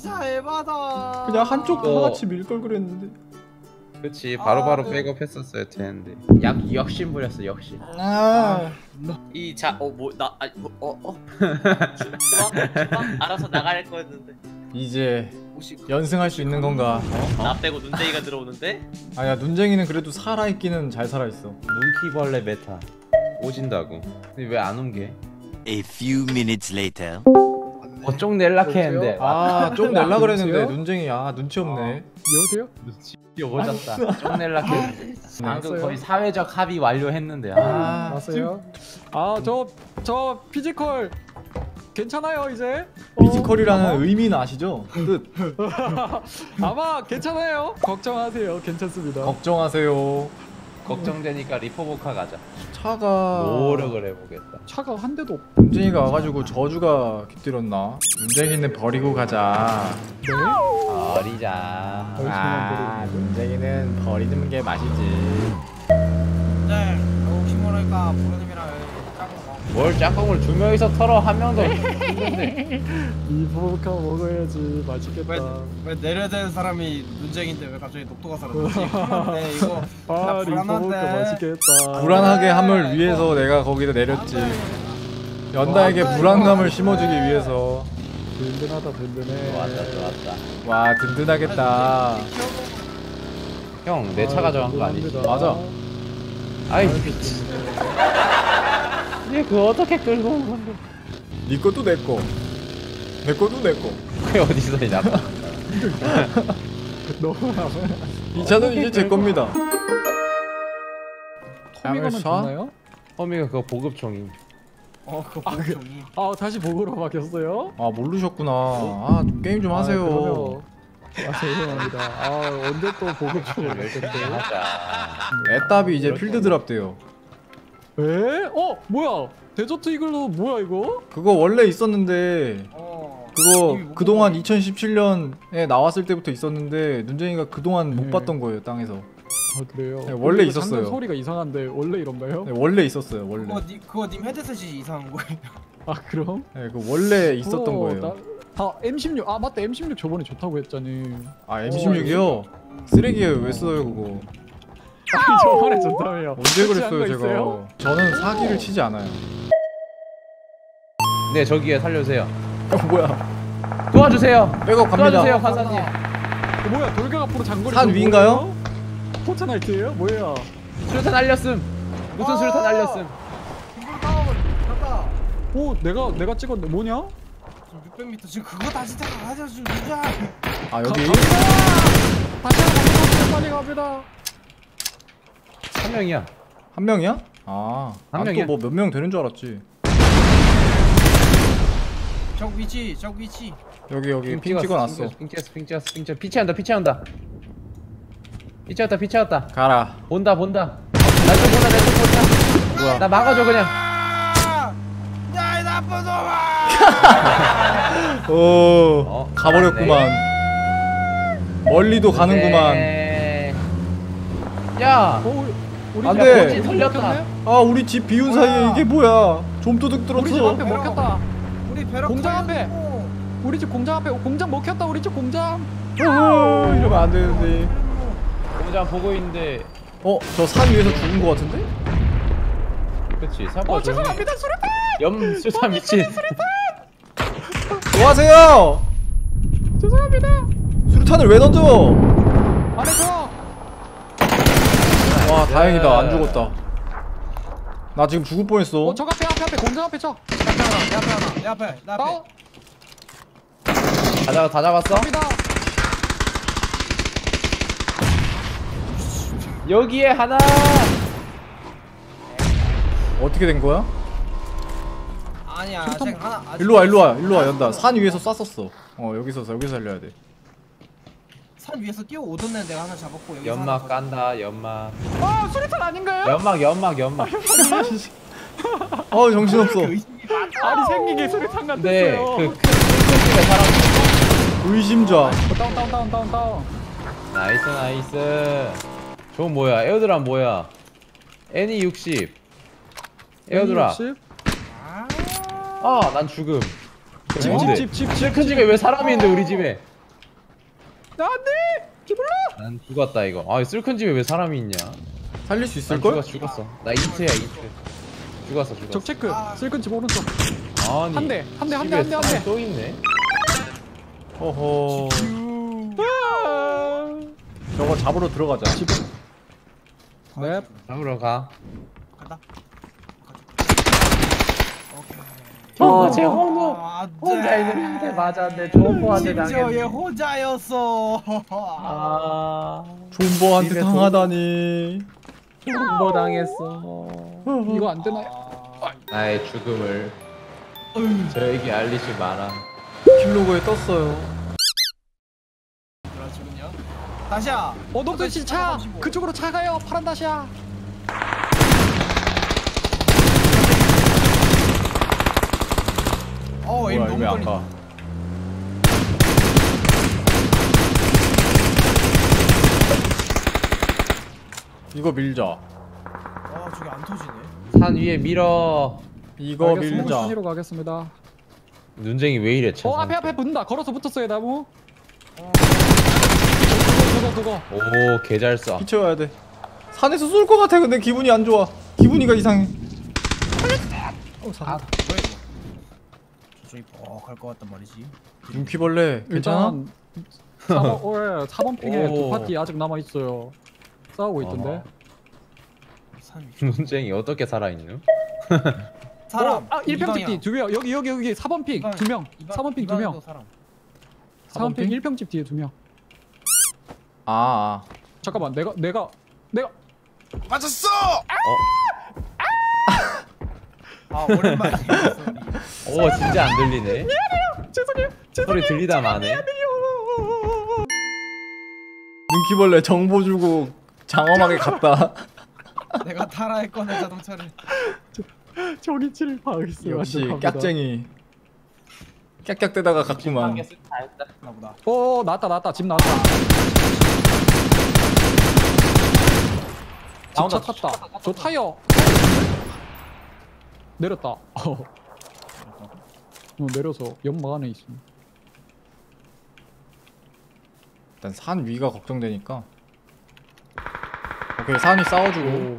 진짜 에바다. 그냥 한쪽 다 같이 밀 걸 그랬는데. 그렇지 바로바로 백업 했었어야 되는데. 역신 부렸어 역신. 주방 알아서 나갈 거였는데. 이제 혹시 연승할 수 있는 건가? 나 빼고 눈대기가 들어오는데? 아야 눈쟁이는 그래도 살아있기는 잘 살아있어. 눈키벌레 메타 오진다고. 근데 왜 안 옮겨? A few minutes later. 쪽 낼락 했는데. 좀 낼라 그랬는데 눈쟁이 눈치 없네. 여보세요? 오졌다. 쪽 낼락 했는데. 방금 거의 사회적 합의 완료했는데. 왔어요? 저 피지컬 괜찮아요 이제? 피지컬이라는 의미는 아시죠? 뜻. 아마 괜찮아요. 걱정하세요. 괜찮습니다. 걱정하세요. 걱정되니까 리포보카 가자. 차가 노력을 해보겠다. 차가 한 대도 없. 눈쟁이가 와가지고 저주가 깃들었나? 눈쟁이는 버리고 가자. 네? 버리자. 눈쟁이는 버리는 게 맛이지. 네. 혹시 모르니까 부모님이랑 짝꿍 뭘 짝꿍을 두 명이서 털어 한 명도 힘든데. 이 포카 먹어야지 맛있겠다. 왜 내려야 사람이 눈쟁인데 왜 갑자기 녹도가 사라졌지? 네, 이거 나 이 포카 불안한데. 맛있겠다. 불안하게 함을 위해서 내가 거기다 내렸지. 연다에게 불안감을 심어주기 위해서. 든든하다 든든해. 좋았다. 와 든든하겠다. 형 내 차 가져간 거 아니지? 맞아. 아이 미친. 얘 그거 어떻게 끌고 온 건데? 네 것도 내 거. 내 것도 내 거. 그게 어디서 이냐? 이 차는 이제 제 겁니다. 토미건은 좋나요? 허미가 그거 보급총임. 그거 보통이. 다시 보그로 바뀌었어요? 모르셨구나. 게임 좀 하세요. 죄송합니다. 언제 또 보급총을 낼 건데? 맞아. 애답이 이제 필드 드랍 돼요. 에? 뭐야? 데저트 이글로 뭐야 이거? 그거 원래 있었는데 그거 이미 못 그동안 먹었네. 2017년에 나왔을 때부터 있었는데 눈쟁이가 그동안 못 봤던 거예요 땅에서. 그래요? 네, 원래 근데 있었어요. 방금 소리가 이상한데 원래 이런가요? 네, 원래 있었어요 원래. 그거 님 헤드셋이 이상한 거예요. 그럼? 네, 그 원래 있었던 거예요. M16 맞다 M16 저번에 좋다고 했잖니. M16이요? 쓰레기예요. 왜 써요 그거? 저번에 좋다며요. 언제 설치한 그랬어요 거 제가? 있어요? 저는 사기를 치지 않아요. 네 저기에 살려주세요. 뭐야? 도와주세요. 백업 도와주세요 갑니다. 판사님. 뭐야 돌격 앞으로 장거리. 산 위인가요? 포차나이트예요? 뭐야? 수류탄 알렸음. 무슨 수류탄 알렸음. 갔다. 오 내가 찍었는데 뭐냐? 600m 지금 그거 다시 가자 좀 주자. 여기 다시 갑니다. 빨리 갑니다. 한 명이야. 한 명이야? 한 난 명이야. 또 뭐 몇 명 되는 줄 알았지. 적 위치. 여기 핑 찍어놨어. 핑 찍었어. 피치한다. 피치웠다. 가라. 본다. 날 좀 본다. 뭐야? 나 막아줘 그냥. 야이 나쁜 놈아. 가버렸구만. 멀리도 가는구만. 네. 야. 우리 안 집 돼. 앞에 털렸다. 우리 집 비운 사이에 이게 뭐야? 좀도둑 우리 집 들었어. 앞에 먹혔다. 우리 벼락 공장 앞에. 털렸고. 우리 집 공장 앞에 공장 먹혔다. 우리 집 공장. 이러면 안 되는데. 공장 보고 있는데. 저 산 위에서 죽은 거 같은데? 그렇지. 사고. 죄송합니다. 수류탄. 수류탄 미친. 뭐하세요? 죄송합니다. 수류탄을 왜 던져? 안에서. 와 다행이다 안 죽었다. 나 지금 죽을 뻔했어. 저 앞에 공장 앞에 저. 내 앞에. 다 잡았어? 갑니다. 여기에 하나. 어떻게 된 거야? 아니야. 아직 하나. 일로 와 연다. 산 위에서 쐈었어. 여기서 살려야 돼. 산 위에서 뛰어오던 애 내가 하나 잡았고 여기 연막 깐다. 연막. 수류탄 아닌가요? 연막. 정신없어. 아니 생기게 수류탄 근데 같았어요. 그 큰집에 사람. 의심자. 다운. 나이스. 저건 뭐야? 에어드랍 뭐야? 애니 60. 에어드랍. 난 죽음. 뭔데? 집. 큰 집에 왜 사람이 있는데 우리 집에? 안돼 기불러. 난 죽었다 이거. 아 쓸큰 집에 왜 사람이 있냐? 살릴 수 난 있을걸? 죽었어. 나 이트야 이트. 죽었어. 적 체크. 쓸근집 오른쪽. 아니. 한 대. 집에 사람이 또 있네. 허허. 저거 잡으러 들어가자. 집에. 네. 잡으러 가. 간다. 제 홍보. 혼자 있는데 맞았네. 존버한테 심지어 얘 호자였어. 존버한테 집에 당하다니. 존버 당했어. 이거 안 되나요? 나의 죽음을 저에게 알리지 마라. 킬로그에 떴어요. 그래가지고요. 다시야. 녹두 씨 차. 그쪽으로 차 가요. 파란 다시야. 에임 뭐야 너무 이왜 안 걸린다. 가? 이거 밀자. 저게 안 터지네. 산 위에 밀어. 이거 알겠습니다. 밀자. 수시로 가겠습니다. 눈쟁이 왜 이래? 앞에 붙는다. 걸어서 붙었어요 나무. 그거. 오, 개 잘 써. 피쳐야 돼. 산에서 쏠 것 같아. 근데 기분이 안 좋아. 기분이가 이상해. 뭐야 이거? 저쪽이 갈 것 같단 말이지. 눈키벌레 괜찮아? 일단 4번 핑에 오. 두 파티 아직 남아 있어요. 싸우고 있던데. 산 위. 눈쟁이 어떻게 살아있노? 사람. 1평 집뒤 두 명. 여기 4번 핑 두 명. 4번 핑 두 명. 사람. 4번 핑 핑? 1평 집 뒤에 두 명. 아. 잠깐만 내가 맞았어. 오랜만이야. 오, 진짜 안 들리네. 죄송해요. 소리 들리다 마네. 눈키벌레 정보 주고 장엄하게 갔다. 내가 타라에 꺼낸 자동차를. 저기치를 파악했어요. 역시 완벽합니다. 깍쟁이. 깍깍대다가 갔구만. 나보다. 나왔다. 집 나왔다. 집차 탔다. 저 타이어. 내렸다. 내려서 연막 안에 있음. 일단 산 위가 걱정되니까. 오케이 산이 싸워주고.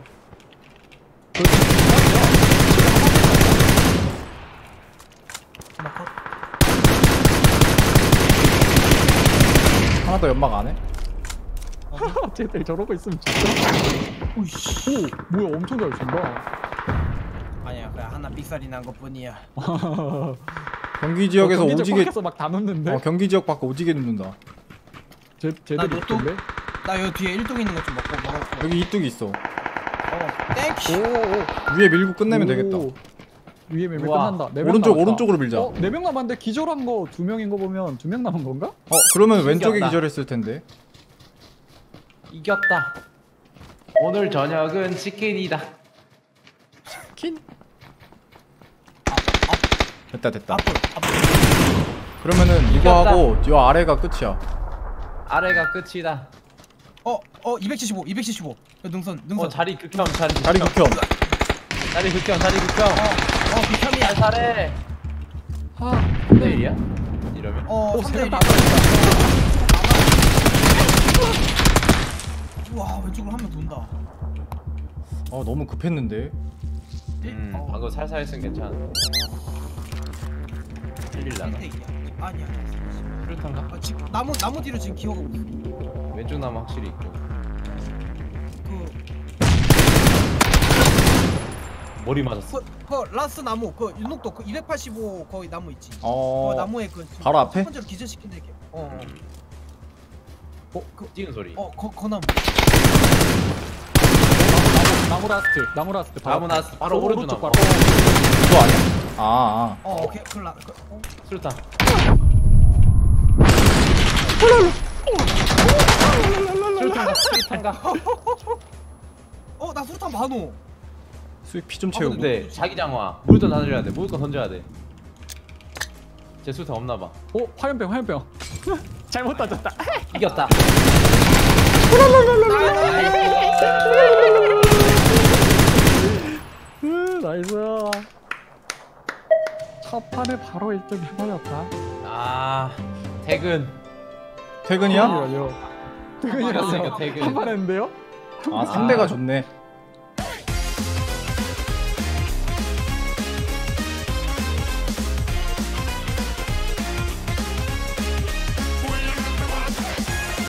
하나 컷. 하나 더 연막 안 해? 쟤들 저러고 있으면 진짜. 오이씨. 오 뭐야 엄청 잘 쏜다. 아니야 그냥 하나 삑살이 난 것뿐이야. 경기 지역에서 오지게 막다 넣는데. 경기 지역 밖에 오지게 눕는다. 쟤들이 나 로또? 있던데. 나 여기 뒤에 1동 있는 거 좀 먹고. 여기 이뚝이 있어. 땡큐. 오오. 위에 밀고 끝내면 되겠다. 위에 밀면 우와. 끝난다. 네명 오른쪽 남았다. 오른쪽으로 밀자. 4명 남았는데 기절한 거 2명인 거 보면 2명 남은 건가? 그러면 왼쪽에 신기하다. 기절했을 텐데. 이겼다. 오늘 저녁은 치킨이다. 킨. 됐다. 앞으로. 그러면은 이거 이겼다. 하고 요 아래가 끝이야. 아래가 끝이다. 275. 능선. 자리 극혐, 자리 다리 극혐. 극혐. 자리 극혐, 자리 극혐. 비참이야. 잘 살해. 아 3대1이야? 이러면? 3대1. 다 우와 왼쪽으로 한 명 돈다. 너무 급했는데. 방금 살살 했으면 괜찮아. 틀릴라나? 아니야. 수류탄가? 지금 나무 뒤로 지금 기어가고 있어. 왼쪽 나무 확실히 있고. 머리 맞았어. 라스 나무 윤옥도 285 거기 나무 있지. 나무에 바로 앞에? 첫 번째로 기절시킨 데. 찍은 소리. 거 나무. 나무 라스트. 나무 나스 바로 오른쪽 나무. 바로. 그거 아니야? 아. 오케이. 수류탄. 수류탄가? 나 수류탄 반호. 수익 피 좀 채우고. 근데 자기 장화 무조건 던져야 돼. 무조건 던져야 돼. 제 수류탄 없나봐. 화염병. 잘못 던졌다. 이겼다. 나이스. 첫 판에 바로 1등 해버렸다. 퇴근. 퇴근이야? 퇴근이라뇨. 퇴근이라뇨, 퇴근. 한판 했는데요? 아 상대가 좋네.